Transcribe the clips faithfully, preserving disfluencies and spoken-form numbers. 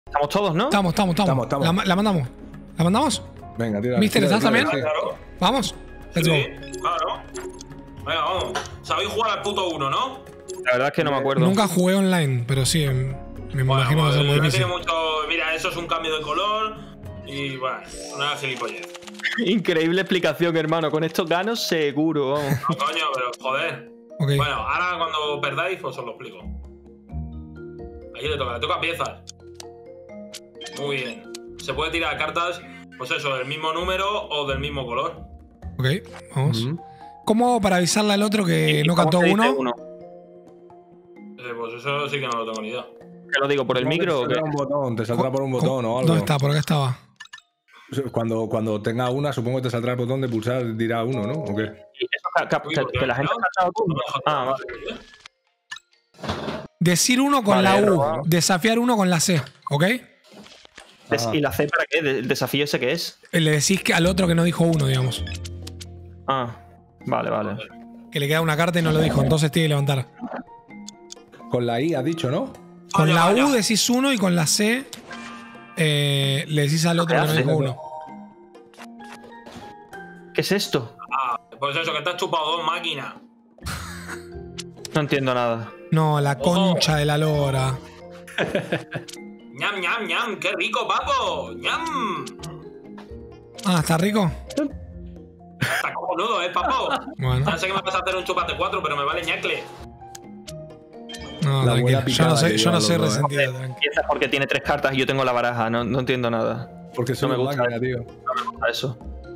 Estamos todos, ¿no? Estamos, estamos, estamos. Estamos, estamos. La, la mandamos. ¿La mandamos? Venga, tira. Mister, tira, ¿estás tira, también? tira. Claro. Vamos. Let's go. Sí, claro. Venga, vamos. Sabéis jugar al puto uno, ¿no? La verdad es que no me acuerdo. Nunca jugué online, pero sí, em, me Bueno, imagino que va a ser muy no difícil. tiene mucho. Mira, eso es un cambio de color. Y bueno, una gilipollez. Increíble explicación, hermano. Con estos ganos seguro, vamos. No, coño, pero joder. Ok. Bueno, ahora cuando perdáis, pues os lo explico. Aquí le toca, le toca piezas. Muy bien. Se puede tirar cartas, pues eso, del mismo número o del mismo color. Ok, vamos. Ujú. ¿Cómo hago para avisarle al otro que ¿Y no cómo cantó se dice uno? Eh, pues eso sí que no lo tengo ni idea. ¿Qué lo digo? ¿Por el micro o Te qué? saldrá un botón, te saldrá por un botón o algo. ¿Dónde está? ¿Por qué estaba? Cuando, cuando tenga una, supongo que te saldrá el botón de pulsar, dirá uno, ¿no? ¿O qué? ¿Y eso que, que- Uy, que- ¿por qué? que la gente ¿No? ha cantado tú? No me deja Ah, nada. vale. Decir uno con Vale, la U. robado. Desafiar uno con la C. ¿Ok? Des- Ajá. ¿Y la C para qué? ¿El desafío ese qué es? Le decís que al otro que no dijo uno, digamos. Ah, vale, vale. Que le queda una carta y no lo dijo, entonces tiene que levantar. Con la I has dicho, ¿no? Con Vaya, la vaya. U decís uno y con la C eh, le decís al otro que no hace? dijo uno. ¿Qué es esto? Ah, pues eso, que te has chupado dos máquinas. No entiendo nada. No, la concha de la lora. ñam, ñam, ñam, qué rico, papo. ñam. Ah, ¿está rico? Está cojonudo, ¿eh, papo? Bueno, Ya sé que me vas a hacer un chupate cuatro, pero me vale ñacle. no, La tranquilo. buena Yo picada no soy, que yo no llevan soy los dos, ¿eh? resentido, tranquilo. Empieza porque tiene tres cartas y yo tengo la baraja. No, no entiendo nada. Porque soy No me una gusta. máquina, tío. No me gusta eso.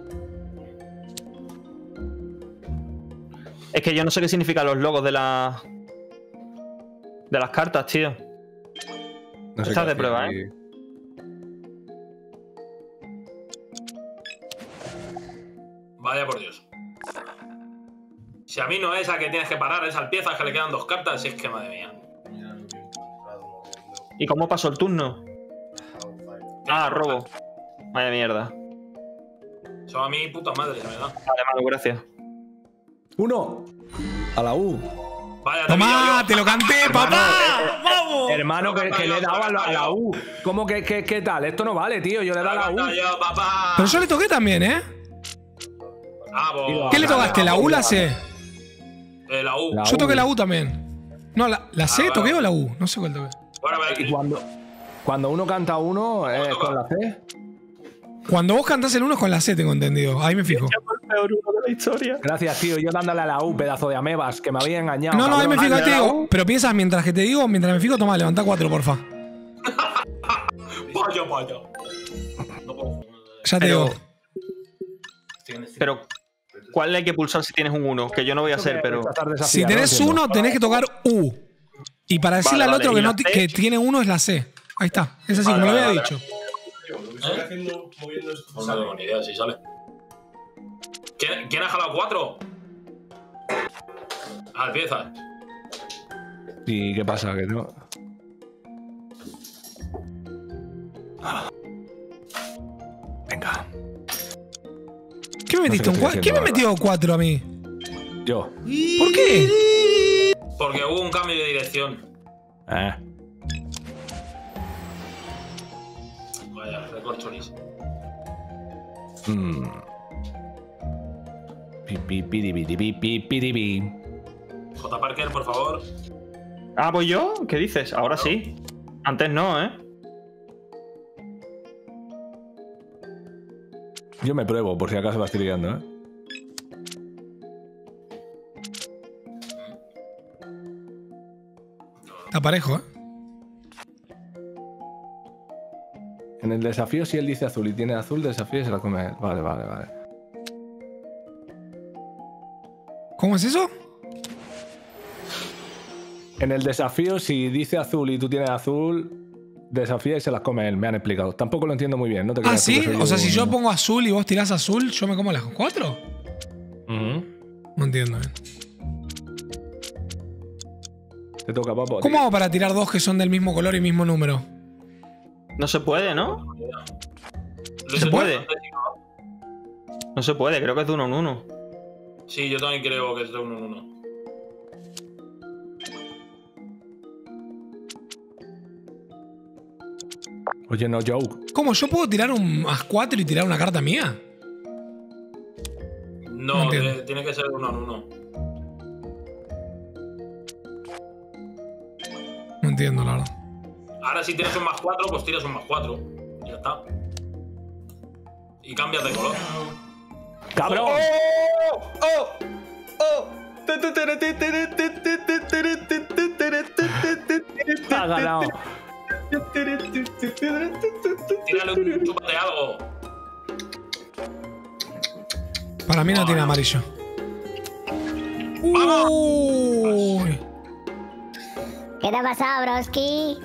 Es que yo no sé qué significan los logos de las. de las cartas, tío. No sé Estás qué de hacer prueba, aquí. Vaya por Dios. Si a mí no es a que tienes que parar, es al piezas que le quedan dos cartas, si es que madre mía. ¿Y cómo pasó el turno? Ah, robo. Vaya mierda. Eso a mí puta madre, la verdad. Vale, Manu, gracias. Uno. A la U. Vaya, te he pillado ¡Toma! yo. ¡Te lo canté, papá! ¡Vamos! Hermano, que, que le he dado a la, a la U. ¿Cómo que, que, qué tal? Esto no vale, tío. Yo le he dado a la U. Yo, papá. Pero yo le toqué también, ¿eh? Ah, pues, ¿Qué le tocaste? ¿La U o la C? Eh, la U. La Yo toqué U. la U también. No, ¿la, la C Ah, toqué bueno. o la U? No sé cuál toqué. Bueno, a ver, Y cuando, cuando uno canta uno, ¿es con la C? Cuando vos cantás el uno es con la C, tengo entendido. Ahí me fijo. El peor uno de la historia. Gracias, tío. Yo dándole a la U, pedazo de amebas, que me había engañado. No, no, ahí me cabrón. fijo, ahí te ¿La digo. U? Pero piensas, mientras que te digo, mientras me fijo, toma, levanta cuatro, porfa. vaya, vaya. No puedo. Ya te Pero- digo. Pero, ¿cuál hay que pulsar si tienes un uno? Que yo no voy a hacer, pero. Rechazar desafío, Si no tenés entiendo. uno, tenés que tocar U. Y para decirle Vale, al otro vale. que, ¿Y no la ti- C? que tiene uno es la C. Ahí está. Es así, Vale, como lo había vale, dicho. ¿Eh? No tengo ni idea si sale. ¿Quién, ¿quién ha jalado cuatro? Al piezas. ¿Y qué pasa? Que no. Venga. ¿Qué me metiste un qué estoy cuatro? ¿Quién me haciendo metió cuatro a mí? Yo. ¿Por qué? Porque hubo un cambio de dirección. Eh. Vaya, recorcholis. Mm. Pi, pi, piri, piri, pi, pi, piri, pi. J. Parker, por favor. Ah, ¿voy yo? ¿Qué dices? Ahora sí. Antes no, ¿eh? Yo me pruebo, por si acaso la estoy liando, ¿eh? Está parejo, ¿eh? En el desafío, si él dice azul y tiene azul, desafío y se la come él. Vale, vale, vale. ¿Cómo es eso? En el desafío, si dice azul y tú tienes azul, desafía y se las come él. Me han explicado. Tampoco lo entiendo muy bien, ¿no te Ah, creas tú ¿sí? que soy O sea, si yo un- pongo azul y vos tirás azul, ¿yo me como las cuatro? Ujú. No entiendo, ¿eh? Te toca, papo. ¿Cómo hago para tirar dos que son del mismo color y mismo número? No se puede, ¿no? ¿Se puede? No se puede, creo que es de uno en uno. Sí, yo también creo que es de uno en uno. Oye, no joke. ¿Cómo? ¿Yo puedo tirar un más cuatro y tirar una carta mía? No, No de- entiendo. tiene que ser uno en uno. No entiendo, la verdad. Ahora si tienes un más cuatro, pues tiras un más cuatro. Y ya está. Y cambias de color. ¡Cabrón! ¡Oh! ¡Oh! ¡Oh! ¡Ha ganado! Tírale un chúpate algo. Para mí no tiene amarillo. Uy. ¿Qué te ha pasado, broski?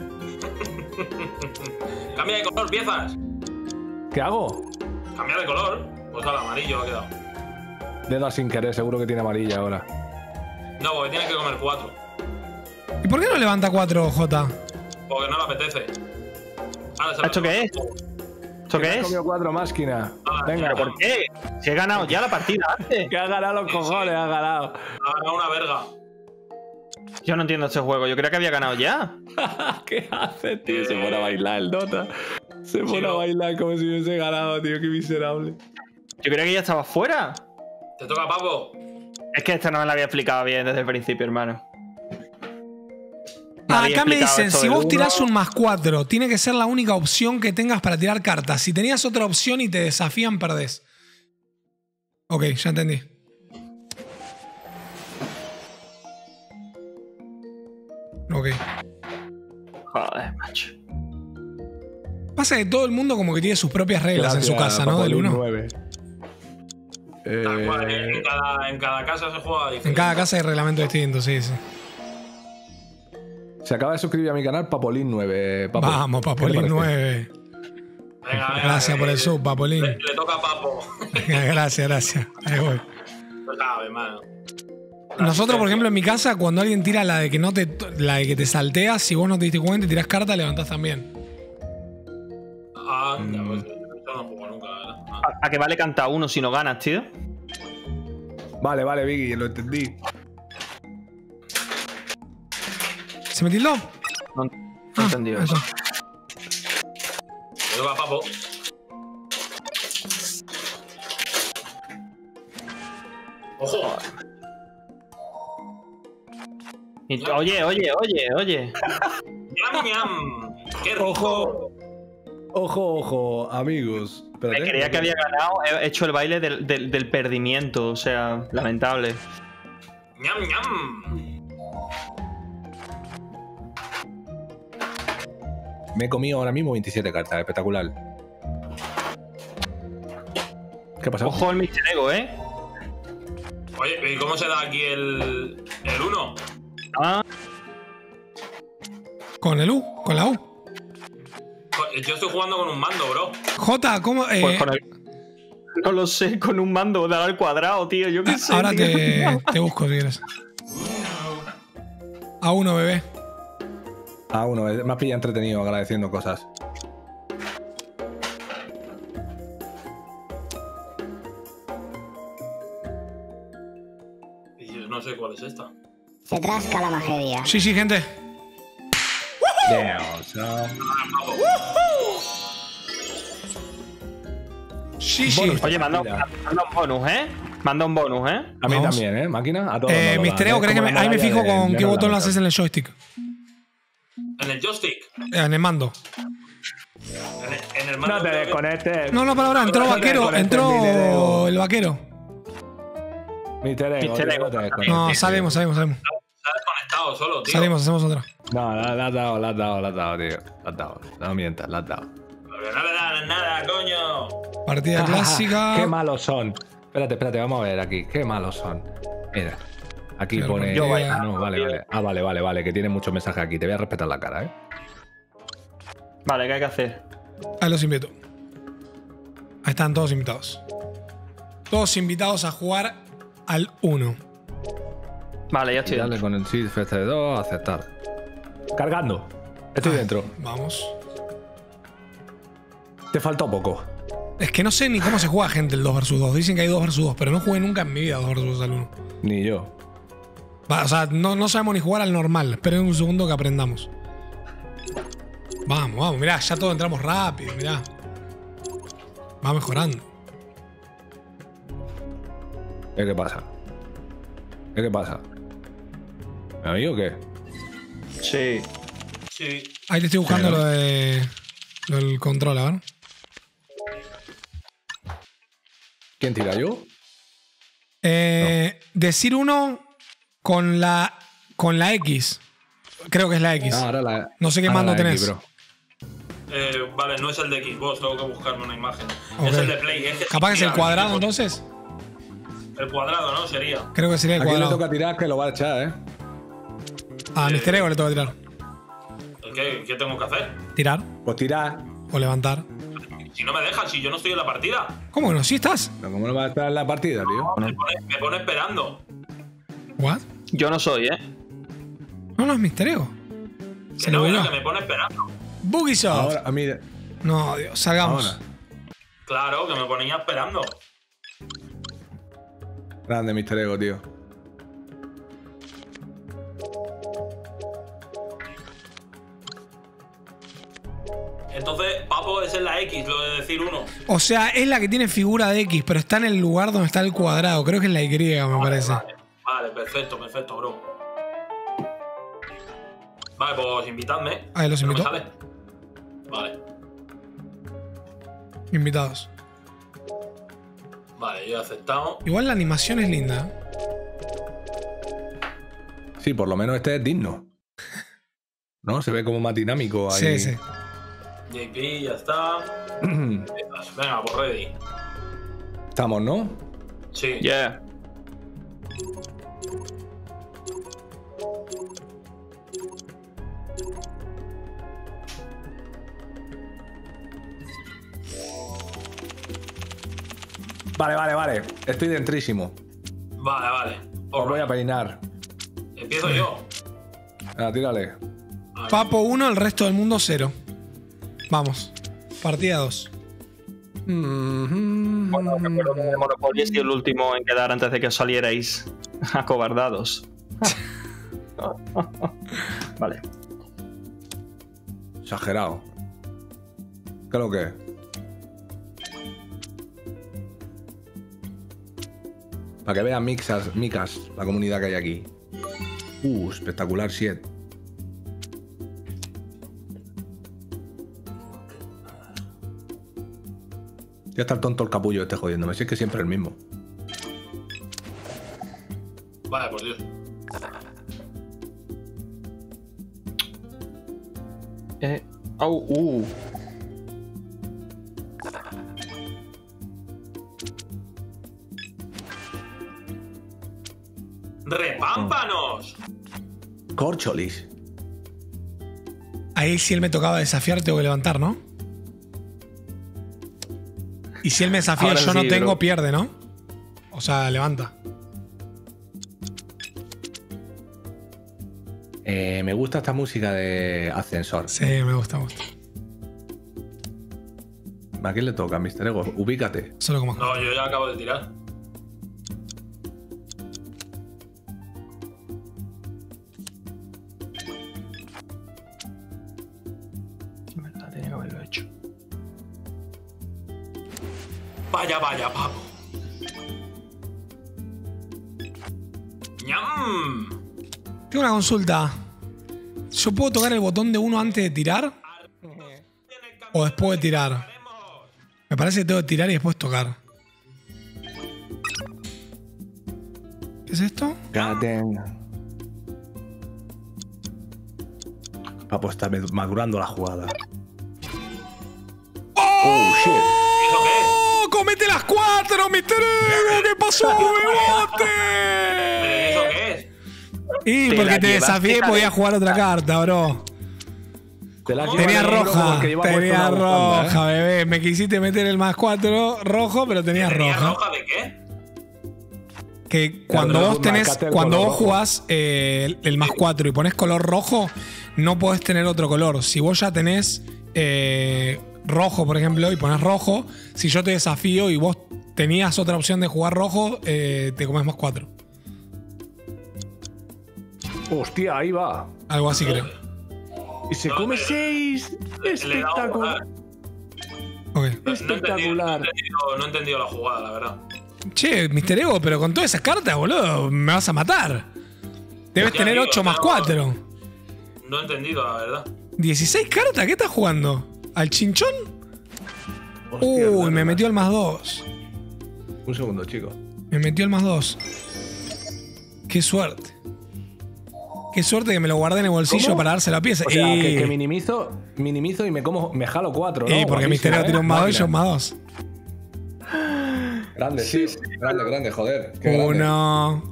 Cambia de color, piezas. ¿Qué hago? Cambia de color. Pues al amarillo ha quedado. Le he dado sin querer, seguro que tiene amarilla ahora. No, porque tiene que comer cuatro. ¿Y por qué no levanta cuatro, Jota? Porque no le apetece. Ahora se lo ¿Esto qué es? ¿Esto Que qué has es? comido cuatro máquinas. Ah, Venga, mira, ¿Por qué? Si he ganado ya la partida antes. que ha ganado los cojones, ha ganado. Ha ganado una verga. Yo no entiendo este juego. Yo creía que había ganado ya. ¿Qué hace, tío? Se pone a bailar el Dota. Se pone a no. bailar como si hubiese ganado, tío. Qué miserable. Yo creía que ya estaba fuera. Te toca, Papo. Es que esta no me la había explicado bien desde el principio, hermano. Me había Acá me explicado dicen, esto si del vos uno. tirás un más cuatro, tiene que ser la única opción que tengas para tirar cartas. Si tenías otra opción y te desafían, perdés. Ok, ya entendí. Ok. Joder, macho. Pasa que todo el mundo como que tiene sus propias reglas en su Gracias, casa, ¿no? Del Papolín uno. nueve. Tal cual, Eh, en, cada, en cada casa se juega diferente. En cada casa hay reglamento distinto, sí, sí. se acaba de suscribir a mi canal Papolín nueve. Papo. Vamos, ¿Qué te Papolín parece? nueve. Venga, venga, Gracias que- por el sub, Papolín. Le, le toca a Papo. Gracias, gracias. Ahí voy. No sabe, mano. Nosotros, por ejemplo, en mi casa, cuando alguien tira la de que no te la de que te salteas, si vos no te diste cuenta y tirás carta, levantás también. Ah, ya, pues yo no juego nunca, la verdad. Ah. ¿A, a qué vale cantar uno si no ganas, tío? Vale, vale, Vicky, lo entendí. ¿Se me tildó? No, no he Ah, entendido. eso. Le toca a Papo. ¡Ojo! Y- Oye, oye, oye, oye. ¡Ñam, ñam! ¡Qué rico! Ojo. Ojo, ojo, amigos. Espérate. Me creía que había ganado. He hecho el baile del, del- del perdimiento. O sea, lamentable. ¡Ñam, ñam! Me he comido ahora mismo veintisiete cartas, espectacular. ¿Qué pasa? Ojo el mister Ego, ¿eh? Oye, ¿y cómo se da aquí el el uno? Ah, Con el U, con la U. Yo estoy jugando con un mando, bro. J, ¿cómo? Eh, pues con el. No lo sé, con un mando dar al cuadrado, tío. Yo qué sé. ahora tío. te, te busco si quieres. A uno, bebé. Ah, uno, me has pillado entretenido agradeciendo cosas. Y yo no sé cuál es esta. Se trasca la magedia. Sí, sí, gente. Damn, son. Ah, Papo. Sí, sí. Bonus. Oye, manda, Mira. manda un bonus, ¿eh? Manda un bonus, ¿eh? A mí Vamos. también, ¿eh? Máquina, a todos. Eh, nos lo mister dan, Ego, ¿eh? ¿crees que Como me- ahí me medalla fijo de con qué menos botón lo la haces en el joystick? En el joystick. Eh, En el mando. En el, en el mando. No te creo que- desconectes. No, no, para ahora. Entró No te vaquero. desconectes, mister Entró Ego. el vaquero. mister Ego, mister tío, Ego. no te desconectes. No, salimos, salimos, salimos. Está desconectado solo, tío. Salimos, hacemos otra. No, la, la has dado, la has dado, la has dado, tío. La has dado. No mientas, la has dado. Pero no le dan nada, coño. Partida clásica. Qué malos son. Espérate, espérate, vamos a ver aquí. Qué malos son. Mira. Aquí Sí, pone. yo vaya. Ah, no, vale, vale. Ah, vale, vale, vale. Que tiene muchos mensajes aquí. Te voy a respetar la cara, ¿eh? Vale, ¿qué hay que hacer? Ahí los invito. Ahí están todos invitados. Todos invitados a jugar al uno. Vale, ya Y estoy dale dentro. con el Shift F dos, aceptar. Cargando. Estoy dentro. Vamos. Te faltó poco. Es que no sé ni cómo se juega, gente, el dos versus dos. Dicen que hay dos versus dos, pero no jugué nunca en mi vida dos versus dos al uno. Ni yo. Va, o sea, no, no sabemos ni jugar al normal. Esperen un segundo que aprendamos. Vamos, vamos, mirá, ya todos entramos rápido, mirá. Va mejorando. ¿Qué, qué pasa? ¿Qué, qué pasa? ¿Me amigo o qué? Sí. Sí. Ahí te estoy buscando Pero- lo de. Lo del control, a ver. ¿Quién tira yo? Eh, Decir uno con la. Con la X. Creo que es la X. Ah, ahora la, No sé qué ahora mando la tenés. X, bro. Eh, vale, no es el de Xbox, tengo que buscarme una imagen. Ok. Es el de Play. Es que Capaz que es el mira, cuadrado, el- entonces. El cuadrado, ¿no? Sería. Creo que sería el Aquí le cuadrado. toca tirar que lo va a echar, ¿eh? A Mister Ego le toca tirar. ¿Qué, ¿Qué tengo que hacer? Tirar Pues tirar. o levantar. Si no me dejan, si yo no estoy en la partida. ¿Cómo que no? ¿Sí estás? Pero ¿cómo no va a estar en la partida, tío? Me pone, me pone esperando. ¿What? Yo no soy, ¿eh? No, no es Mister Ego. Que Se no, lo que no, olvidó. que me pone esperando. Bugisoft. Ahora, a mí. No, Dios, salgamos. Ahora. Claro, que me ponía esperando. Grande, Mister Ego, tío. Entonces, Papo es en la X, lo de decir uno. O sea, es la que tiene figura de X, pero está en el lugar donde está el cuadrado. Creo que es la Y, me parece. Vale, vale, perfecto, perfecto, bro. Vale, pues invitadme. Ahí los Que no me invito. sale. Vale, Invitados. vale, yo he aceptado. Igual la animación es linda. Sí, por lo menos este es digno. ¿No? Se ve como más dinámico ahí. Sí, sí. J P, ya está. Venga, pues ready. Estamos, ¿no? Sí. Yeah. Vale, vale, vale. Estoy dentrísimo. Vale, vale. Os voy a Alright. peinar. Empiezo yo. Ah, tírale. Papo uno, el resto del mundo cero. Vamos. Partida dos. Bueno, recuerdo que el Monopoly ha sido el último en quedar antes de que salierais acobardados. Vale. Exagerado. ¿Qué es lo que es? Para que vean mixas, micas, la comunidad que hay aquí. Uh, espectacular shit. Ya está el tonto el capullo este jodiéndome. Si es que siempre es el mismo. Vale, por Dios. Eh, oh, uh. ¡Repámpanos! Corcholis. Ahí si él me tocaba desafiar, tengo que levantar, ¿no? Y si él me desafía y Ahora yo no sí, tengo, bro. pierde, ¿no? O sea, levanta. Eh, me gusta esta música de ascensor. Sí, me gusta, me gusta. ¿A quién le toca, mister Ego? Ubícate. Solo como. No, yo ya acabo de tirar. En verdad, tenía que haberlo hecho. Vaya, vaya, Papo. ¡Ñam! Tengo una consulta. ¿Yo puedo tocar el botón de uno antes de tirar? ¿O después de tirar? Me parece que tengo que tirar y después tocar. ¿Qué es esto? Papo está madurando la jugada. ¡Oh, shit! ¿Eso qué es? ¡Oh! ¡Comete las cuatro, mister Ego! ¿Qué pasó, bebote? ¿Pero ¿Eso qué es? Y Te porque la te llevaste, desafié y cara. podía jugar otra carta, bro. Te la has Tenía llevado negro como roja, el que lleva puesto tenía una bufanda, roja, ¿eh? bebé. Me quisiste meter el más cuatro rojo, pero tenías ¿Tenía roja. roja de qué? Que cuando Claro, vos tú tenés, marcaste el cuando color vos rojo. jugás eh, el, el más cuatro y pones color rojo, no podés tener otro color. Si vos ya tenés eh, rojo, por ejemplo, y pones rojo, si yo te desafío y vos tenías otra opción de jugar rojo, eh, te comes más cuatro. Hostia, ahí va. Algo así creo. Y se No, come le- seis. Le- le he dado a Espectacular. jugar. Ok. No he entendido- No he, Espectacular. entendido, no he entendido la jugada, la verdad. Che, mister Ego, pero con todas esas cartas, boludo, me vas a matar. Debes Ya tener digo, ocho más no- cuatro. No he entendido, la verdad. ¿dieciséis cartas? ¿Qué estás jugando? ¿Al chinchón? Hostia, Uy, hermano. me metió el más dos. Un segundo, chicos. Me metió el más dos. Qué suerte. Qué suerte que me lo guardé en el bolsillo ¿Cómo? para dárselo a pieza. O sea, y... que, que minimizo, minimizo y me como, me jalo cuatro, ¿no? y porque Guapísimo, mister Ego ¿eh? tiene un más dos y yo un Máquina. más dos. Grande, sí. Grande, grande, joder. Qué grande. Uno.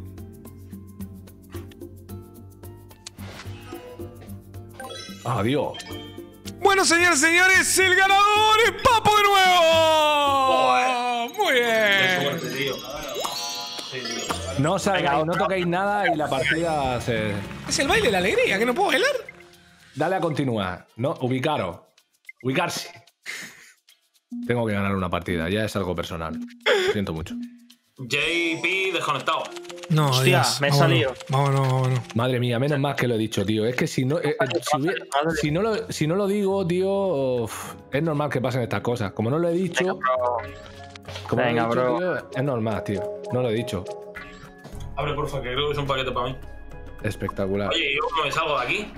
Adiós. Bueno, señores, señores, el ganador es Papo de nuevo. Muy Qué bien. suerte, tío. Sí, tío. No salgáis, no toquéis nada y la partida se. Es el baile de la alegría, que no puedo bailar. Dale a continuar. No, ubicaros. Ubicarse. Tengo que ganar una partida, ya es algo personal. Lo siento mucho. J P desconectado. No, Hostia, Dios, me he vámonos, salido. Vámonos, vámonos. Madre mía, menos mal que lo he dicho, tío. Es que si no, eh, eh, si, hubiera- si no, lo, si no lo digo, tío, uf, es normal que pasen estas cosas. Como no lo he dicho, Venga, bro. como Venga, no lo he dicho, bro. tío, es normal, tío. No lo he dicho. Abre, porfa, que creo que es un paquete para mí. Espectacular. Oye, ¿yo cómo me salgo de aquí?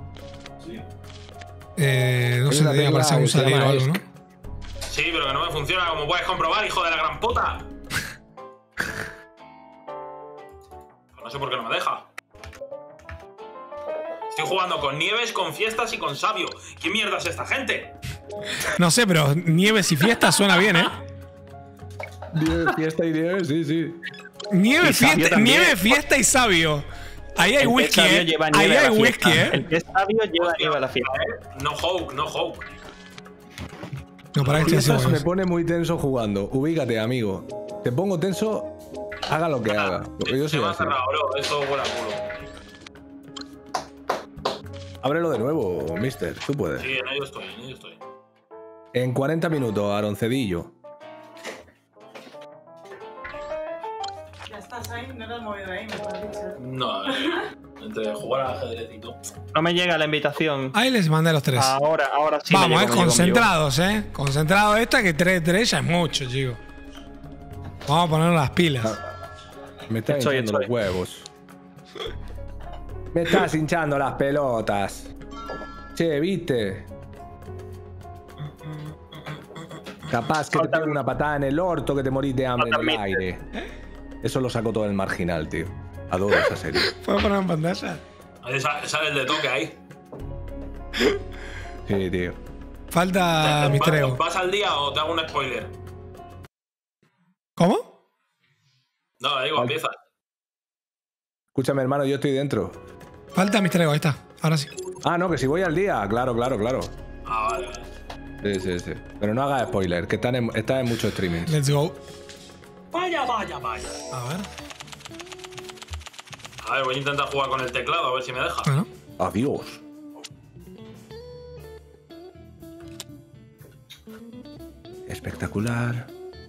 Eh, no Es sé, una te tiene que película aparecer un que se salir o llama algo, ¿no? Esk. Sí, pero que no me funciona, como puedes comprobar, hijo de la gran puta. No sé por qué no me deja. Estoy jugando con Nieves, con Fiestas y con Sabio. ¿Qué mierda es esta gente? No sé, pero nieves y fiestas suena bien, ¿eh? Fiesta y nieve, sí, sí. Nieve, Y sabio fiesta, también. nieve, fiesta y sabio. Ahí hay El que es whisky, sabio ¿eh? lleva Ahí nieve a hay la whisky, fiesta. ¿eh? El que es sabio lleva nieve a la fiesta. No Hawk, no Hawk. No, para que estoy Fiestas haciendo me pone muy tenso jugando. Ubícate, amigo. Te pongo tenso, haga lo que haga. Porque yo Se soy me ha así. cerrado, bro. Esto huele a culo. Ábrelo de nuevo, mister. Tú puedes. Sí, en ello estoy, en ello estoy. En cuarenta minutos, Aroncedillo. Ya estás ahí, no te has movido ahí, me lo has dicho. No, eh, entre jugar al ajedrez y todo. No me llega la invitación. Ahí les mandé a los tres. Ahora, ahora sí. me Vamos, llegó, eh, me llegó, me concentrados, eh. Concentrados esta, que tres de tres ya es mucho, chicos. Vamos a poner las pilas. Me estás Estoy, hinchando estoy. los huevos. Me estás hinchando las pelotas. Che, ¿viste? Capaz que te Falta- pego una patada en el orto que te morís de hambre en Falta el mister. aire. Eso lo sacó todo el marginal, tío. Adoro esa serie. ¿Puedo poner en pantalla? Ahí sa- sale el de toque ahí. Sí, tío. Falta ¿Te- mister vas- Ego. ¿Vas al día o te hago un spoiler? ¿Cómo? No, digo, Al- empieza. Escúchame, hermano, yo estoy dentro. Falta mister Ego, ahí está. Ahora sí. Ah, no, que si voy al día. Claro, claro, claro. Ah, vale, vale. Sí, sí, sí. Pero no hagas spoiler, que están en, está en muchos streamings. Let's go. Vaya, vaya, vaya. A ver. A ver, voy a intentar jugar con el teclado, a ver si me deja. Bueno. Adiós. Espectacular.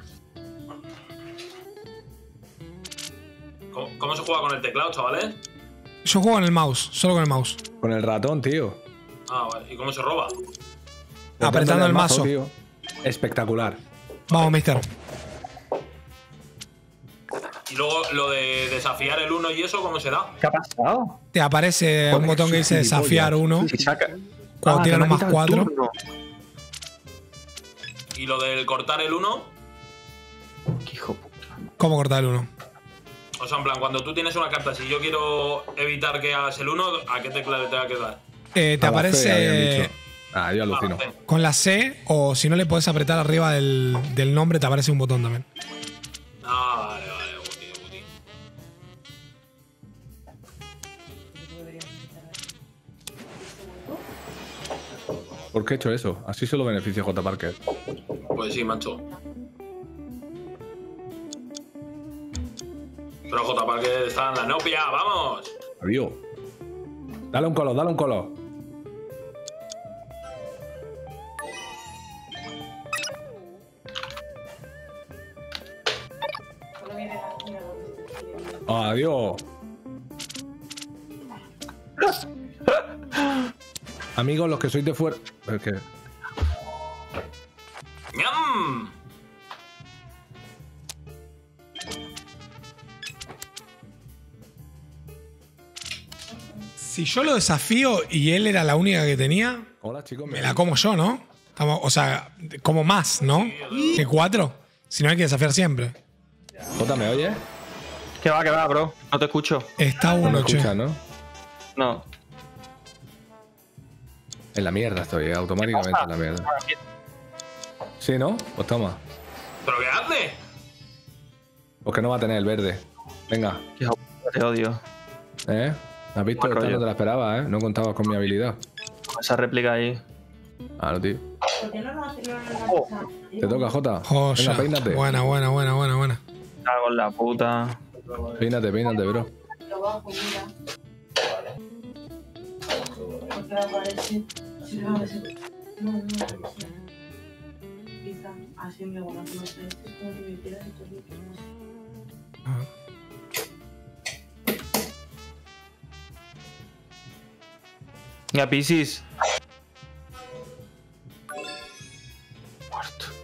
¿Cómo, cómo se juega con el teclado, chavales? Yo juego con el mouse, solo con el mouse. Con el ratón, tío. Ah, vale. ¿Y cómo se roba? Apretando Dándole el al mazo. tío. Espectacular. Vamos, mister. Y luego lo de desafiar el uno y eso, ¿cómo se da? ¿Qué ha pasado? Te aparece un Joder, botón que dice gilipollas. desafiar uno. Si saca. Cuando Ah, tiran te un me ha más quitado el cuatro. turno. Y lo del cortar el uno, Qué hijo puta. ¿Cómo cortar el uno? o sea, en plan, cuando tú tienes una carta, si yo quiero evitar que hagas el uno, ¿a qué tecla le tenga que dar? Eh, te A la C, habían aparece dicho. Ah, yo alucino. Ah, con la C, o si no le podés apretar arriba del, del nombre, te aparece un botón también. Ah, vale, vale, Guti, Guti. ¿Por qué he hecho eso? Así solo beneficia a J. Parker. Pues sí, macho. Pero J. Parker está en la nopia, ¡vamos! Adiós. Dale un color, dale un color. Solo viene la mira donde Adiós. Amigos, los que sois de fuera. Es que... ¡Ñam! Si yo lo desafío y él era la única que tenía, Hola, chicos. me la como yo, ¿no? Estamos- o sea, como más, ¿no? Que cuatro. Si no hay que desafiar siempre. Jota, ¿me oyes? Que va, que va, bro. No te escucho. Está No me uno, che. escuchas, ¿no? No. En la mierda estoy, automáticamente en la mierda. Sí, ¿no? Pues toma. ¿Pero qué hace? Porque no va a tener el verde. Venga. Hijo, te odio. ¿Eh? ¿Has visto? Mal Esta rollo. no te la esperaba, ¿eh? No contabas con mi habilidad. Con esa réplica ahí. Claro, tío. ¿Por qué no lo hace? No, no, Oh. no, no. Te toca, Jota. Joya. Venga, peínate. Buena, buena, buena, buena, buena. Cago en la puta. Peínate, peínate, bro. Lo bajo, mira. Porque aparece. Si no, no sé. No, no, no. Quizá así me gusta, no sé. Es como si me hicieras estos bichos. Venga, Piscis. Muerto.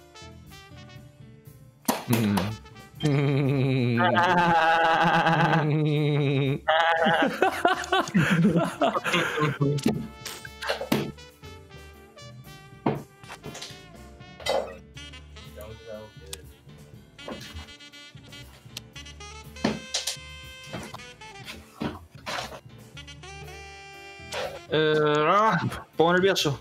Eh, ah, pongo nervioso.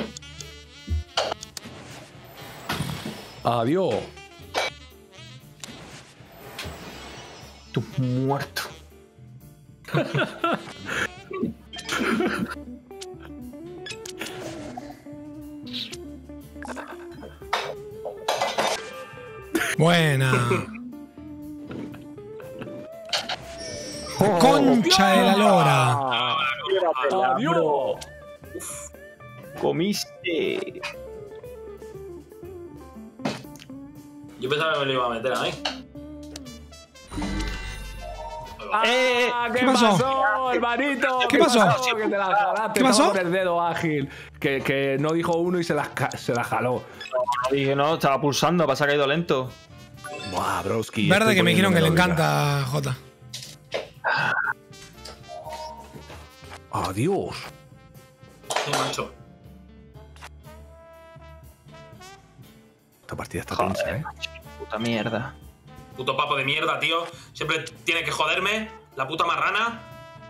Adiós. Tú muerto. Buena. Concha de la lora. Adiós. Comiste. Yo pensaba que me lo iba a meter ahí. Eh, ¿Qué, ¿qué pasó? pasó, hermanito? ¿Qué pasó? Que te la jalaste, ¿Qué pasó? no, con el dedo ágil. Que, que no dijo uno y se la, ca- se la jaló. No dije, no, estaba pulsando, pasa que ha ido lento. Buah, broski. Verde estoy que me dijeron que le poniéndome encanta, Jota. Adiós. Sí, macho. Esta partida está Joder, tensa, ¿eh? puta mierda. Puto papo de mierda, tío. Siempre tiene que joderme. La puta marrana.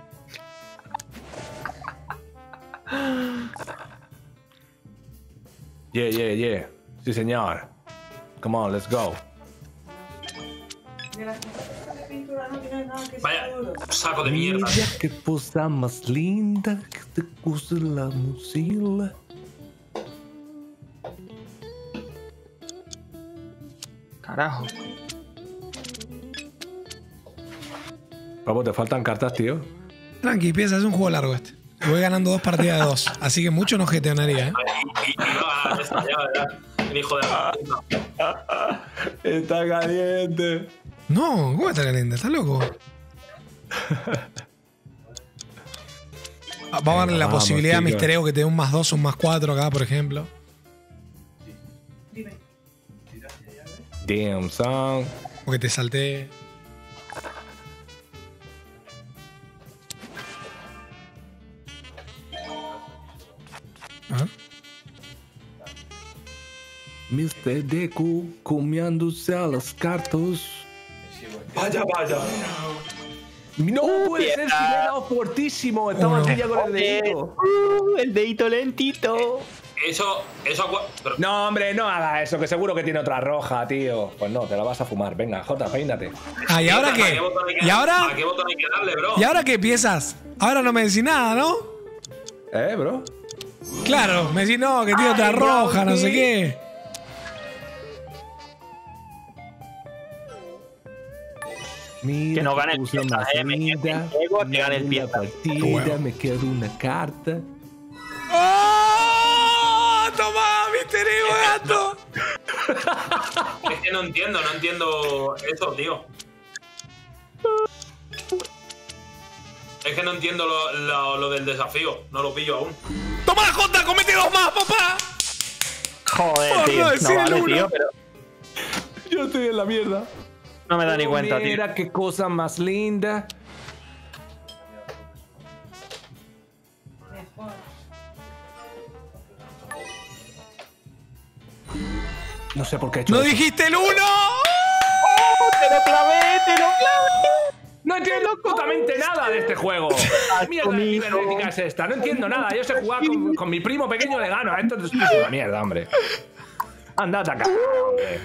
Yeah, yeah, yeah. Sí, señor. Come on, let's go. De las cosas de pintura no tiene nada que Vaya sea duro. saco de mierda. tío. qué cosa más linda que te puse la mozilla. Carajo. Papo, te faltan cartas, tío. Tranqui, piensa, es un juego largo este. Y voy ganando dos partidas de dos. Así que mucho no geteonaría, ¿eh? Y, y, y no va a ganar esta, ya verás. El hijo de la puta. Está caliente. No, ¿cómo está caliente? ¿Estás loco? Ah, Vamos a darle la Vamos, posibilidad a chicos. Mister Ego que te dé un más dos o un más cuatro acá, por ejemplo. Dime. Damn, son. O que te salté. ¿Ah? mister Deku comiéndose a las cartas. Vaya, vaya. No puede ser si le he dado fortísimo. Estaba Uno. aquí ya con el dedito. Uh, el dedito lentito. Eso, eso. agua- Pero, No, hombre, no haga eso, que seguro que tiene otra roja, tío. Pues no, te la vas a fumar. Venga, Jota, peínate. Ah, ¿y ahora ¿a qué? botón hay que- ¿Y ahora? ¿A qué botón hay que darle, bro? ¿Y ahora qué piensas? Ahora no me decís nada, ¿no? ¿Eh, bro? Claro, me decís no, que tiene otra roja, no sé qué. Mira, Que no gane el puse pieza, más eh, me quedo linda. en juego, que gane el Una pieza. partida, Huevo. me queda una carta. ¡Oh! ¡Toma, Mister Ego, gato! Es que no entiendo, no entiendo eso, tío. Es que no entiendo lo, lo- lo del desafío. No lo pillo aún. más, Jota! ¡Comete dos más, papá! Joder, Por tío. no No, decir el vale, uno. tío, pero Yo estoy en la mierda. no me da ni cuenta, tío. Mira qué cosa más linda. No sé por qué he hecho ¡No eso. dijiste el uno! ¡Te lo clavé, te lo clavé! No entiendo absolutamente nada de este juego. Mierda de cibernética es esta. No entiendo nada. Yo sé jugar con, con mi primo pequeño, le gano. Esto es una mierda, hombre. Andad acá, hombre.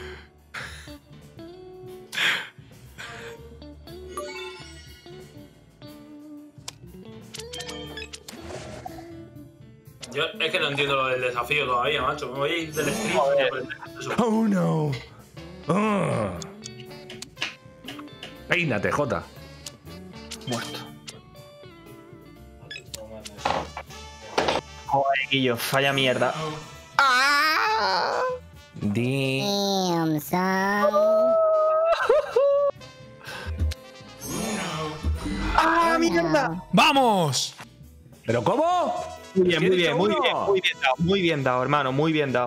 Yo es que no entiendo lo del desafío todavía, macho. Me voy a ir del stream y aprender eso. Oh no. Oh. Peínate, Jota. Muerto. Joder, Guillo, falla mierda. Di. Damn, son. ¡Ah, mierda! ¡Vamos! ¿Pero cómo? Muy bien, ¿Sí he muy dicho bien, muy uno? bien, muy bien dado, muy bien dado, hermano, muy bien dado.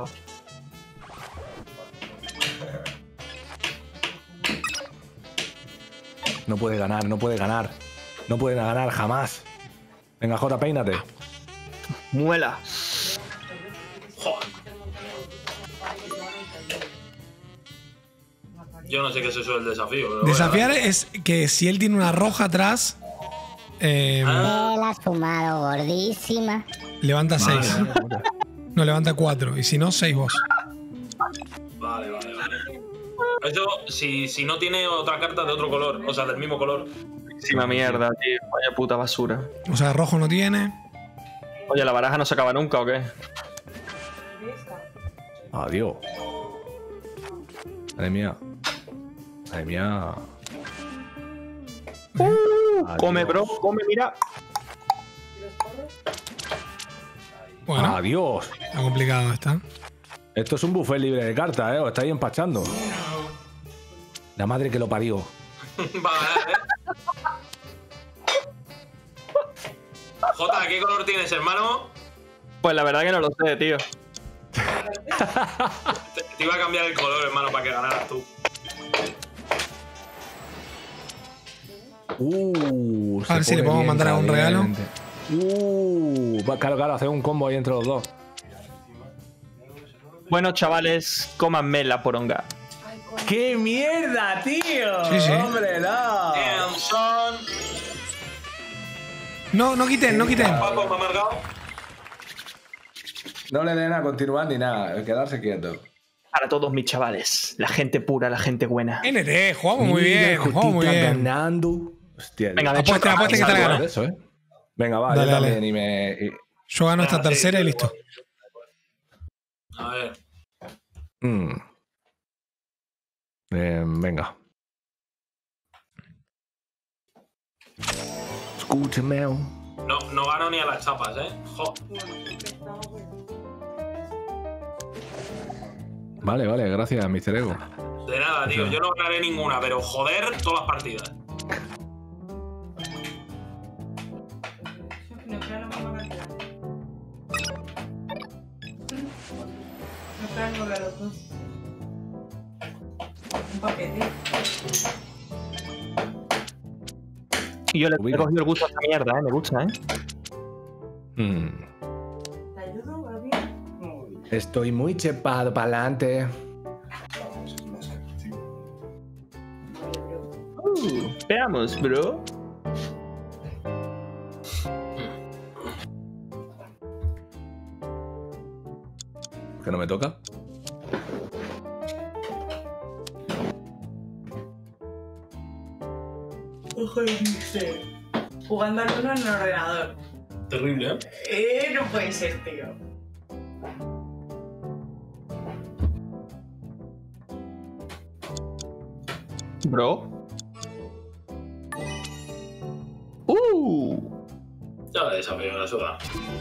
No puede ganar, no puede ganar. No puede ganar jamás. Venga, Jota, peínate. Muela. Joder. Yo no sé qué es eso del desafío. Pero Desafiar bueno. es que si él tiene una roja atrás, eh, Ah. Él ha fumado gordísima. levanta seis. No, levanta cuatro. Y si no, seis vos. Vale, vale, vale. Eso si, si no tiene otra carta de otro color, o sea, del mismo color. Muchísima mierda, tío. Vaya puta basura. O sea, rojo no tiene. Oye, ¿la baraja no se acaba nunca o qué? Adiós. Madre mía. Madre mía. Adiós. Come, bro, come, mira. Bueno, Adiós. está complicado está. Esto es un buffet libre de cartas, ¿eh? Os estáis empachando. La madre que lo parió. Va a ganar, ¿eh? Jota, ¿qué color tienes, hermano? Pues la verdad que no lo sé, tío. Te, te iba a cambiar el color, hermano, para que ganaras tú. Uh, A ver se si le pone podemos bien mandar algún regalo. caliente. Uh, va, claro, claro, hacer un combo ahí entre los dos. Bueno, chavales, cómanme la poronga. ¡Qué mierda, tío! Sí, sí. ¡Hombre, no! Damn, son. No, no quiten, no quiten. Paco, me ha marcado. No le den a continuar ni nada, quedarse quieto. Para todos mis chavales, la gente pura, la gente buena. N T, jugamos muy Mira, bien, jugamos muy Jotita bien. ganando. Hostia, Venga, de Apuesta, hecho, apuesta que te la algo gana. de eso, ¿eh? Venga, va, Dale, yo dale. también y me... y- Yo gano esta tercera y listo. A ver. Mm. Eh, venga. Escúchame. No, no gano ni a las chapas, ¿eh? Jo. Vale, vale, gracias, mister Ego. De nada, tío. Yo no ganaré ninguna, pero joder todas las partidas. No queda la misma cantidad. No queda el de los dos. Un paquete. Y yo le he Ubica. cogido el gusto a esta mierda, ¿eh? Me gusta, ¿eh? Mm. ¿Te ayudo, Gaby? Estoy muy chepado para adelante. Uh, veamos, bro. ¿Que no me toca? Ojo, dice. Jugando al uno en el ordenador. Terrible, ¿eh? Eh, no puede ser, tío. Bro. Uh. Ya la desafío, eso da.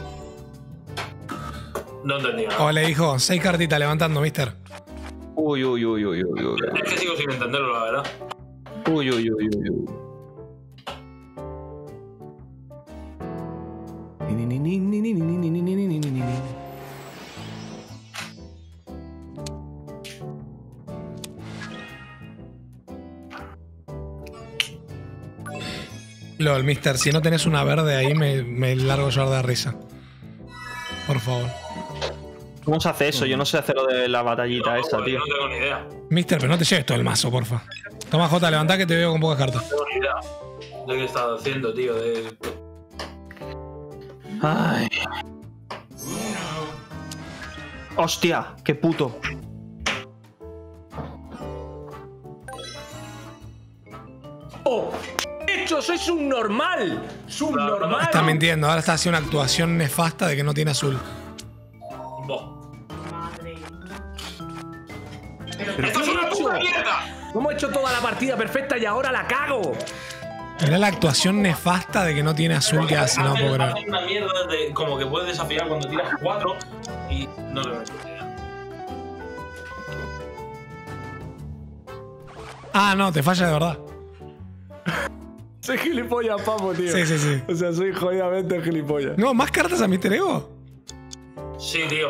No entendí nada. Ole, hijo, seis cartitas levantando, mister. Uy, uy, uy, uy, uy, uy. Es que sigo sin entenderlo, la verdad. Uy, uy, uy, uy, uy. LOL, mister, si no tenés una verde ahí, me, me largo a llorar de risa. Por favor. ¿Cómo se hace eso? Yo no sé hacer lo de la batallita No, esa, pues, tío. No tengo ni idea. Mister, pero no te lleves todo el mazo, porfa. Toma, Jota, levantá que te veo con pocas cartas. No tengo ni idea de qué estás haciendo, tío. De... Ay. Hostia, qué puto. ¡Oh! ¡Hecho! ¡Sois un normal! ¡Subnormal! Está mintiendo, ahora está haciendo una actuación nefasta de que no tiene azul. Boh. Madre. ¿Pero ¡Esto es qué he una hecho? puta mierda! ¿Cómo he hecho toda la partida perfecta y ahora la cago? Mirá la actuación nefasta de que no tiene azul que hace, no puedo creer. Hace una mierda de como que puedes desafiar cuando tiras cuatro y no le ves idea. Ah, no, te falla de verdad. Soy gilipollas, papo, tío. Sí, sí, sí. O sea, soy jodidamente gilipollas. No, ¿más cartas a mister Ego? Sí, tío.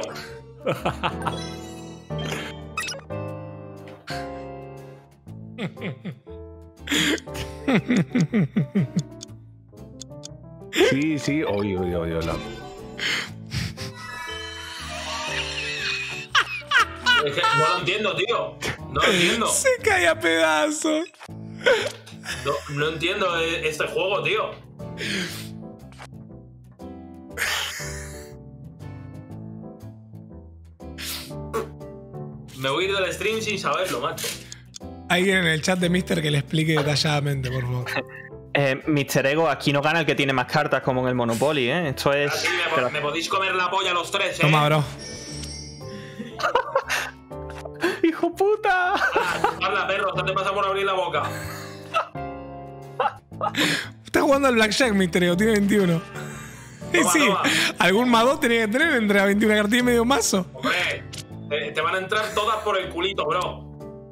Sí, sí. Oye, oye, oye, oye. Es que no lo entiendo, tío. No lo entiendo. Se cae a pedazos. No, no entiendo este juego, tío. Me voy a ir del stream sin saberlo, macho. Alguien en el chat de mister que le explique detalladamente, por favor. Eh, mister Ego, aquí no gana el que tiene más cartas como en el Monopoly, ¿eh? Esto es... Así me, Pero- me podéis comer la polla los tres, ¿eh? Toma, bro. ¡Hijo puta! Ah, habla, perro, no te pasa por abrir la boca. Está jugando al Blackjack, mister Ego, tiene veintiuno. Y Toma, sí, toma. algún mago tenía que tener entre las veintiuna cartas y medio mazo. Hombre, te, te van a entrar todas por el culito, bro.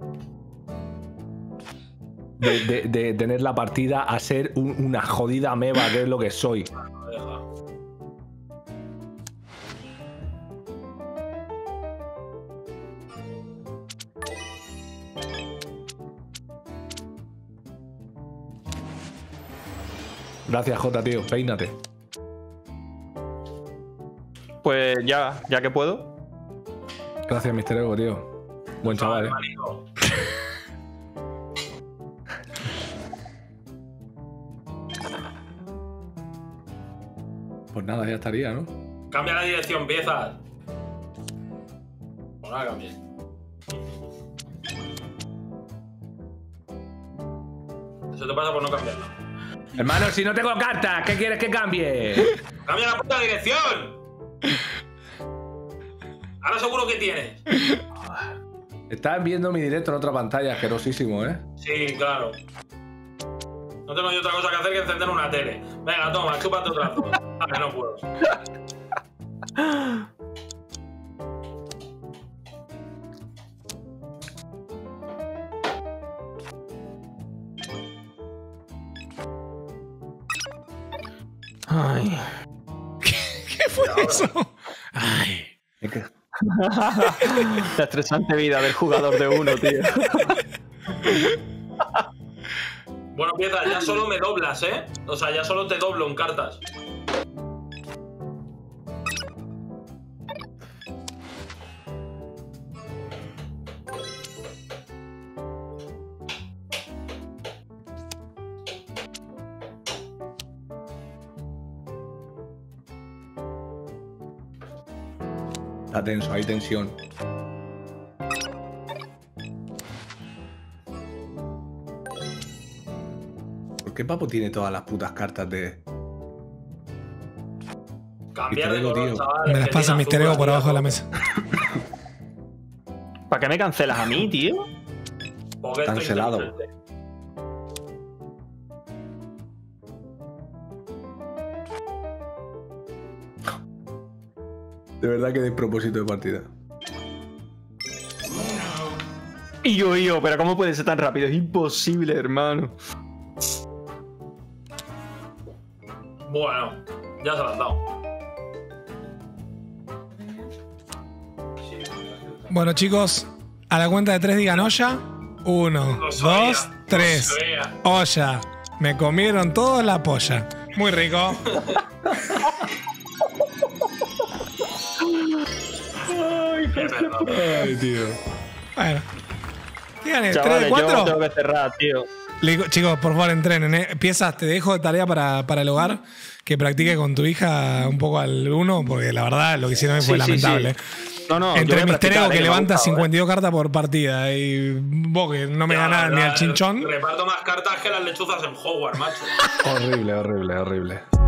De, de- de tener la partida a ser un- una jodida meba, que es lo que soy. Deja. Gracias, Jota, tío. Peínate. Pues ya, ya que puedo. Gracias, mister Ego, tío. Buen chaval, Vale, eh. manito. Pues nada, ya estaría, ¿no? Cambia la dirección, piezas. Pues nada, cambie. Eso te pasa por no cambiarla. Hermano, si no tengo cartas, ¿qué quieres que cambie? ¡Cambia la puta dirección! Ahora seguro que tienes. Estás viendo mi directo en otra pantalla, asquerosísimo, ¿eh? Sí, claro. No tengo yo otra cosa que hacer que encender una tele. Venga, toma, chúpate otra vez. A ver, no puedo. Ay. ¿Qué fue eso? Ay. La estresante vida del jugador de uno, tío. Bueno, piezas, ya solo me doblas, ¿eh? O sea, ya solo te doblo en cartas. Está tenso, hay tensión. ¿Por qué Papo tiene todas las putas cartas de...? Cambiar de Mister Ego, color, tío. chaval. Me es las que pasa tiene mister azul, Ego por tío. abajo de la mesa. ¿Para qué me cancelas a mí, tío? Porque estoy Cancelado. inteligente. De verdad que despropósito de partida. Y yo, y yo, pero ¿cómo puede ser tan rápido? Es imposible, hermano. Bueno, ya se lo han dado. Bueno, chicos, a la cuenta de tres digan olla. Uno, Lo sabía, dos, tres. lo sabía. Olla. Me comieron todos la polla. Muy rico. Qué perro. Ay, tío. Bueno. Díganle, ¿tres Chavales, de yo cuatro? tengo que cerrar, tío. Le digo, chicos, por favor, entrenen. ¿eh? Piezas, te dejo de tarea para, para el hogar. Que practique con tu hija un poco al uno, porque la verdad lo que hicieron fue Sí, sí, lamentable. sí. No, no, yo Entre voy a Mister practicar, Ego, eh, que me ha levanta gustado, cincuenta y dos cartas por partida, y vos que no me Ya, ganás la ni al verdad, chinchón. Reparto más cartas que las lechuzas en Hogwarts, macho. Horrible, horrible, horrible.